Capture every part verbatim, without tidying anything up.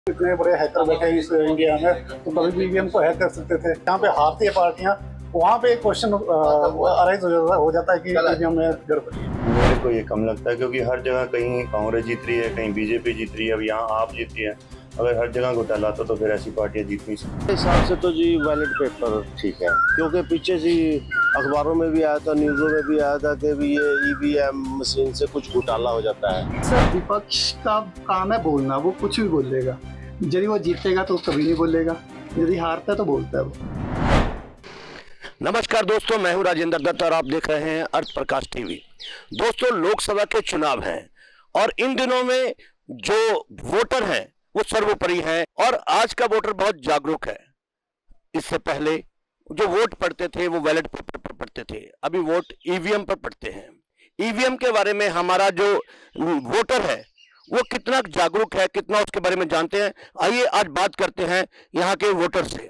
इतने बड़े हैकर बैठे हैं इस इंडिया में, तो कभी भी ईवीएम को हैक कर सकते थे। जहाँ पे हारती है पार्टियां, वहाँ पे एक क्वेश्चन अराइज हो जाता है कि ईवीएम में गड़बड़ी है। मेरे को ये कम लगता है क्योंकि हर जगह कहीं कांग्रेस जीत रही है, कहीं बीजेपी जीत रही है, अब यहाँ आप जीत रही है। अगर हर जगह घोटाला था तो फिर ऐसी पार्टियां जीत नहीं सकती। मेरे हिसाब से तो जी बैलेट पेपर ठीक है, क्योंकि पीछे जी अखबारों में भी आया था, न्यूज़ों में भी आया था कि भी ये ईवीएम मशीन से कुछ घोटाला हो जाता है। सर, विपक्ष का काम है बोलना, वो कुछ भी बोलेगा। यदि वो जीतेगा तो कभी नहीं बोलेगा, यदि हारता है तो बोलता है वो। नमस्कार दोस्तों, मैं हूं राजेंद्र दत्त और आप देख रहे हैं अर्थ प्रकाश टीवी। दोस्तों, लोकसभा के चुनाव हैं और इन दिनों में जो वोटर हैं वो सर्वोपरि हैं और आज का वोटर बहुत जागरूक है। इससे पहले जो वोट पढ़ते थे वो बैलेट पेपर पर पढ़ते थे, अभी वोट ईवीएम पर पढ़ते हैं। ईवीएम के बारे में हमारा जो वोटर है वो कितना जागरूक है, कितना उसके बारे में जानते हैं, आइए आज बात करते हैं यहाँ के वोटर से।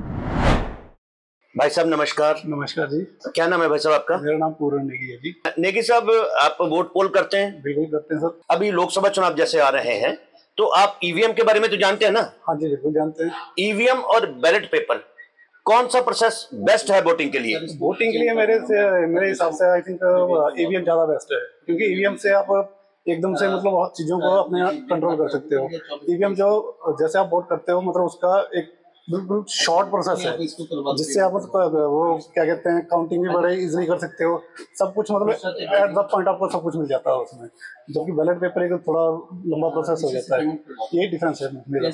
भाई साहब नमस्कार। नमस्कार जी। क्या नाम है भाई साहब आपका? मेरा नाम पूर्ण नेगी है जी। नेगी साहब, आप वोट पोल करते हैं? बिल्कुल करते हैं सर। अभी लोकसभा चुनाव जैसे आ रहे हैं तो आप ईवीएम के बारे में तो जानते हैं ना? हाँ जी, बिल्कुल जानते हैं। ईवीएम और बैलेट पेपर कौन सा प्रोसेस बेस्ट है वोटिंग के लिए? वोटिंग के लिए मेरे से मेरे हिसाब से आई थिंक ईवीएम ज्यादा बेस्ट है, क्योंकि ईवीएम से आप एकदम से मतलब बहुत चीजों को अपने कंट्रोल कर सकते हो। ईवीएम जो जैसे आप वोट करते हो, मतलब उसका एक बिल्कुल शॉर्ट प्रोसेस है, जिससे आप मतलब वो क्या कहते हैं काउंटिंग भी बड़े इजीली कर सकते हो। सब कुछ मतलब एट द पॉइंट आपको सब कुछ मिल जाता है उसमें, जबकि बैलेट पेपर एक थोड़ा लंबा प्रोसेस हो जाता है। यही डिफरेंस है मेरा।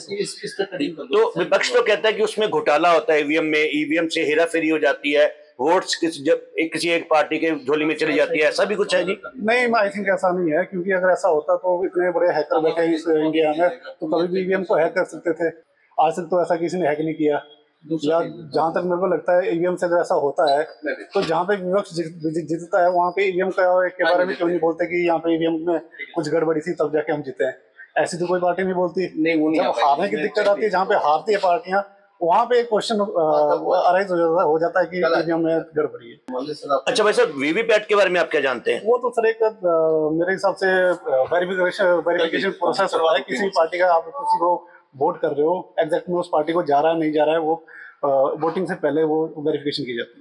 तो विपक्ष तो कहता है कि उसमें घोटाला होता है, ईवीएम में ईवीएम से हेराफेरी हो जाती है, वोट्स किस जब एक किसी एक पार्टी के झोली में चली जाती है, ऐसा भी कुछ है जी? नहीं, आई थिंक ऐसा नहीं है, क्योंकि अगर ऐसा होता तो इतने बड़े हैकर बैठे हैं इस इंडिया में, तो कभी भी ईवीएम को हैक कर सकते थे। आज तक तो ऐसा किसी ने हैक नहीं किया। या जहाँ तक मेरे को लगता है ईवीएम से अगर ऐसा होता है तो जहाँ पे विपक्ष जीतता है वहाँ पे ईवीएम के बारे में क्यों नहीं बोलते कि यहाँ पे ईवीएम में कुछ गड़बड़ी थी तब जाके हम जीते हैं। ऐसी तो कोई पार्टी नहीं बोलती। जब हारने की दिक्कत आती है, जहाँ पे हारती है पार्टियां, वहाँ पे एक क्वेश्चन अराइज हो जाता है कि ईवीएम में गड़बड़ी है। अच्छा भाई साहब, वीवीपैट के बारे में आप क्या जानते हैं? वो तो सर एक मेरे हिसाब से वेरिफिकेशन वेरिफिकेशन प्रोसेस होता है किसी पार्टी का। आप किसी को वोट कर रहे हो, एग्जैक्ट में उस पार्टी को जा रहा है नहीं जा रहा है, वो वोटिंग से पहले वो वेरिफिकेशन की जाती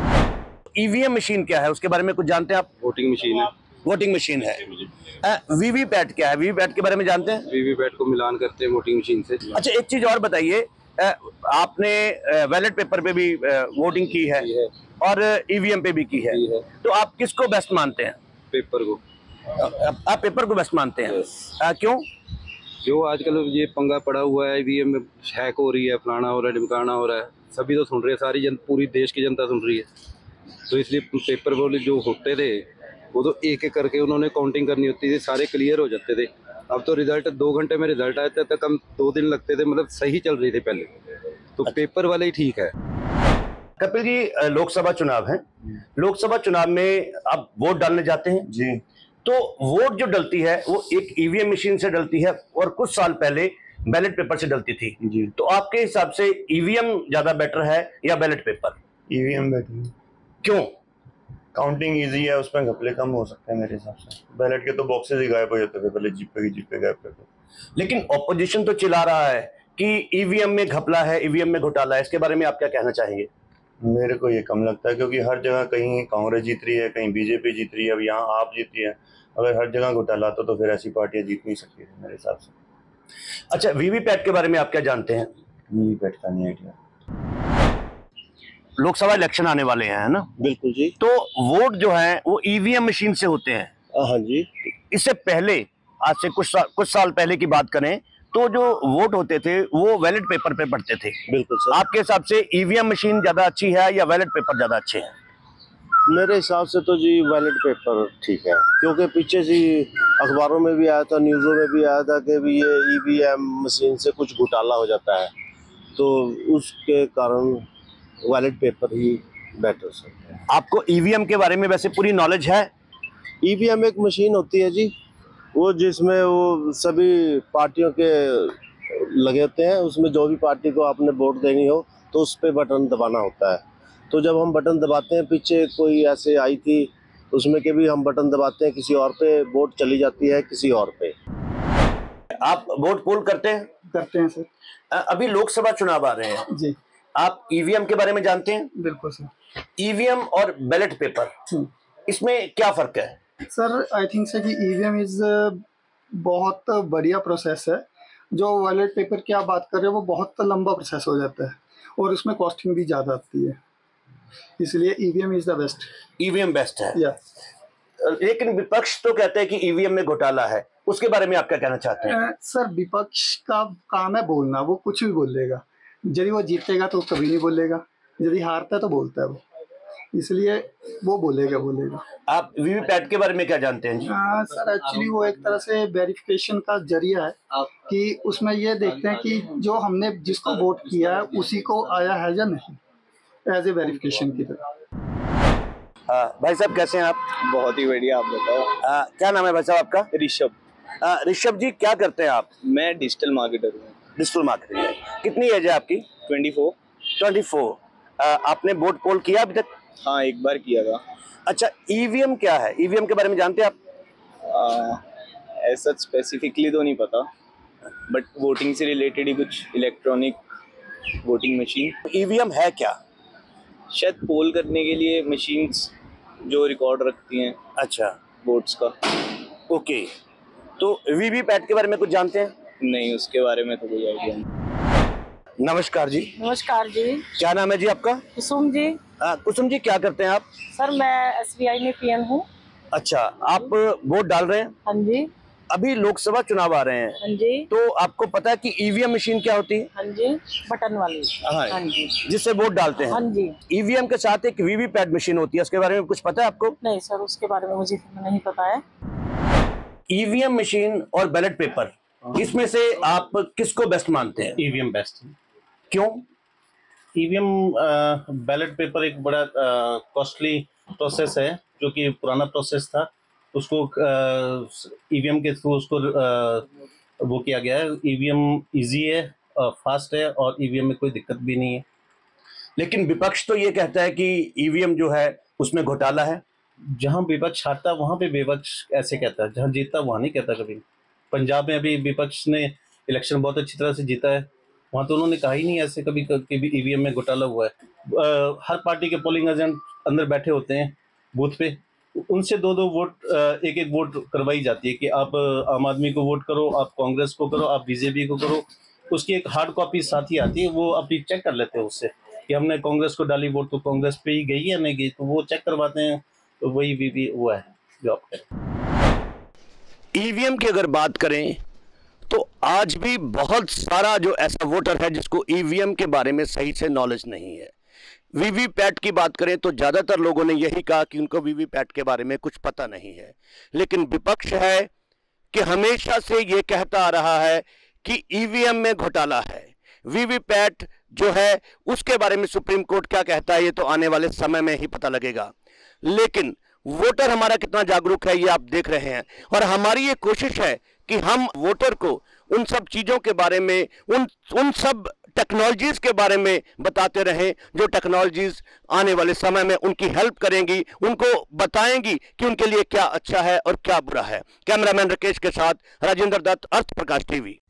है। ईवीएम मशीन क्या है उसके बारे में कुछ जानते हैं आप? वोटिंग मशीन है। वोटिंग मशीन है। वीवीपैट क्या है? वीवीपैट के बारे में जानते हैं? वीवीपैट को मिलान करते हैं वोटिंग मशीन से। अच्छा, एक चीज और बताइए, आपने बैलेट पेपर पे भी वोटिंग की है और ईवीएम पे भी की है, तो आप किसको बेस्ट मानते हैं? पेपर को। आप पेपर को बेस्ट मानते हैं? क्यों? जो आजकल ये पंगा पड़ा हुआ है, ईवीएम में हैक हो रही है, फलाना हो रहा है, ढिमकाना हो रहा है, सभी तो सुन रहे हैं, सारी जन पूरी देश की जनता सुन रही है। तो इसलिए पेपर वाले जो होते थे वो तो एक एक करके उन्होंने काउंटिंग करनी होती थी, सारे क्लियर हो जाते थे। अब तो रिजल्ट दो घंटे में रिजल्ट आते तक हम दो दिन लगते थे, मतलब सही चल रही थी पहले। तो पेपर वाले ही ठीक है। कपिल जी, लोकसभा चुनाव है, लोकसभा चुनाव में आप वोट डालने जाते हैं जी, तो वोट जो डलती है वो एक ईवीएम मशीन से डलती है और कुछ साल पहले बैलेट पेपर से डलती थी जी। तो आपके हिसाब से ईवीएम ज्यादा बेटर है या बैलेट पेपर? EVM better. क्यों? काउंटिंग इजी है, उसमें घपले कम हो सकते हैं मेरे हिसाब से। बैलेट के तो बॉक्सेस ही गायब हो जाते थे पहले, जीप पे की जीप पे गायब करते। लेकिन ऑपोजिशन तो चिल्ला रहा है कि ईवीएम में घपला है, ईवीएम में घोटाला है, इसके बारे में आप क्या कहना चाहेंगे? मेरे को ये कम लगता है क्योंकि हर जगह कहीं कांग्रेस जीत रही है, कहीं बीजेपी जीत रही है, अब यहाँ आप जीत रही है। अगर हर जगह घोटाला था तो फिर ऐसी पार्टियां जीत नहीं सकती थी मेरे हिसाब से। अच्छा, वीवीपैट के बारे में आप क्या जानते हैं? वीवीपैट का नहीं आइडिया। लोकसभा इलेक्शन आने वाले हैं, है ना? बिल्कुल जी। तो वोट जो है वो ईवीएम मशीन से होते हैं। हाँ जी। इससे पहले, आज से कुछ साल कुछ साल पहले की बात करें तो जो वोट होते थे वो बैलेट पेपर पे पढ़ते थे। बिल्कुल सर। आपके हिसाब से ईवीएम मशीन ज्यादा अच्छी है या बैलेट पेपर ज्यादा अच्छे हैं? मेरे हिसाब से तो जी बैलेट पेपर ठीक है, क्योंकि पीछे जी अखबारों में भी आया था, न्यूज़ों में भी आया था कि भी ये ईवीएम मशीन से कुछ घोटाला हो जाता है, तो उसके कारण बैलेट पेपर ही बेटर सकते हैं। आपको ईवीएम के बारे में वैसे पूरी नॉलेज है? ईवीएम एक मशीन होती है जी, वो जिसमें वो सभी पार्टियों के लगे होते हैं, उसमें जो भी पार्टी को आपने वोट देनी हो तो उस पर बटन दबाना होता है। तो जब हम बटन दबाते हैं, पीछे कोई ऐसे आई थी उसमें के भी हम बटन दबाते हैं, किसी और पे वोट चली जाती है, किसी और पे। आप वोट पोल करते हैं? करते हैं सर। अ, अभी लोकसभा चुनाव आ रहे हैं जी आप ईवीएम के बारे में जानते हैं? बिल्कुल सर। ईवीएम और बैलेट पेपर इसमें क्या फर्क है? सर आई थिंक से कि ईवीएम इज बहुत बढ़िया प्रोसेस है। जो बैलेट पेपर की आप बात कर रहे हो वो बहुत लंबा प्रोसेस हो जाता है और उसमें कॉस्टिंग भी ज़्यादा आती है, इसलिए EVM is the best. EVM best है या लेकिन विपक्ष तो कहते हैं कि ईवीएम में घोटाला है, उसके बारे में आप क्या कहना चाहते हैं? सर विपक्ष का काम है बोलना, वो कुछ भी बोल लेगा। यदि वो जीतेगा तो कभी नहीं बोलेगा, यदि हारता है तो बोलता है वो, इसलिए वो बोलेगा बोलेगा आप वीवीपैट के बारे में क्या जानते हैं जी? आ, सर एक्चुअली वो एक तरह से वेरिफिकेशन का जरिया है कि उसमें ये देखते हैं कि जो हमने जिसको वोट किया है उसी को आया है या नहीं, एज ए वेरिफिकेशन की तरह। हाँ, भाई साहब कैसे हैं आप? बहुत ही बढ़िया, आप बताओ। आ, क्या नाम है भाई साहब आपका? ऋषभ। आ, ऋषभ जी क्या करते हैं आप? मैं डिजिटल मार्केटर हूँ। डिजिटल मार्केटिंग है। कितनी एज है आपकी? Twenty four. Twenty four. आपने वोट पोल किया अभी तक? हाँ एक बार किया था। अच्छा ईवीएम क्या है? ईवीएम के बारे में जानते हैं आप? ऐसा स्पेसिफिकली तो नहीं पता, बट वोटिंग से रिलेटेड ही कुछ इलेक्ट्रॉनिक वोटिंग मशीन। ईवीएम है क्या? शायद पोल करने के लिए मशीन्स जो रिकॉर्ड रखती हैं अच्छा वोट्स का। ओके, तो वीवीपैट के बारे में कुछ जानते हैं? नहीं उसके बारे में तो कोई आइडिया नहीं। नमस्कार जी। नमस्कार जी। क्या नाम है जी आपका? कुसुम जी। आ, कुसुम जी क्या करते हैं आप? सर मैं एसबीआई में पीएन हूँ। अच्छा, आप वोट डाल रहे हैं? हाँ जी। अभी लोकसभा चुनाव आ रहे हैं। हाँ जी। तो आपको पता है कि ईवीएम मशीन क्या होती है? हाँ जी, बटन वाली। हाँ, हाँ जी, जिससे वोट डालते हैं। हाँ जी। ईवीएम के साथ एक वीवीपैट मशीन होती है, उसके बारे में कुछ पता है आपको? नहीं सर उसके बारे में मुझे नहीं पता है। ईवीएम मशीन और बैलेट पेपर, इसमें से आप किसको बेस्ट मानते हैं? ईवीएम बेस्ट है। क्यों? ईवीएम बैलेट पेपर एक बड़ा कॉस्टली प्रोसेस है, जो कि पुराना प्रोसेस था, उसको ईवीएम के थ्रू उसको आ, वो किया गया है। ईवीएम इजी है, फास्ट है और ईवीएम में कोई दिक्कत भी नहीं है। लेकिन विपक्ष तो ये कहता है कि ईवीएम जो है उसमें घोटाला है। जहां विपक्ष हारता वहां पे विपक्ष ऐसे कहता है, जहां जीतता वहां नहीं कहता कभी। पंजाब में अभी विपक्ष ने इलेक्शन बहुत अच्छी तरह से जीता है, वहां तो उन्होंने कहा ही नहीं ऐसे कभी कि भी ईवीएम में घोटाला हुआ है। आ, हर पार्टी के पोलिंग एजेंट अंदर बैठे होते हैं बूथ पे, उनसे दो दो वोट एक एक वोट करवाई जाती है कि आप आम आदमी को वोट करो, आप कांग्रेस को करो, आप बीजेपी को करो। उसकी एक हार्ड कॉपी साथ ही आती है, वो अपनी चेक कर लेते हैं उससे कि हमने कांग्रेस को डाली वोट तो कांग्रेस पे ही गई या नहीं गई, तो वो चेक करवाते हैं। तो वही भी, भी हुआ है जो आप ईवीएम की अगर बात करें तो आज भी बहुत सारा जो ऐसा वोटर है जिसको ईवीएम के बारे में सही से नॉलेज नहीं है। वीवीपैट की बात करें तो ज़्यादातर लोगों ने यही कहा कि उनको वीवीपैट के बारे में कुछ पता नहीं है। लेकिन विपक्ष है कि हमेशा से ये कहता आ रहा है कि ईवीएम में घोटाला है। वीवीपैट जो है उसके बारे में सुप्रीम कोर्ट क्या कहता है ये तो आने वाले समय में ही पता लगेगा। लेकिन वोटर हमारा कितना जागरूक है ये आप देख रहे हैं, और हमारी ये कोशिश है कि हम वोटर को उन सब चीज़ों के बारे में, उन उन सब टेक्नोलॉजीज़ के बारे में बताते रहें जो टेक्नोलॉजीज़ आने वाले समय में उनकी हेल्प करेंगी, उनको बताएंगी कि उनके लिए क्या अच्छा है और क्या बुरा है। कैमरामैन राकेश के साथ राजेंद्र दत्त, अर्थ प्रकाश टीवी।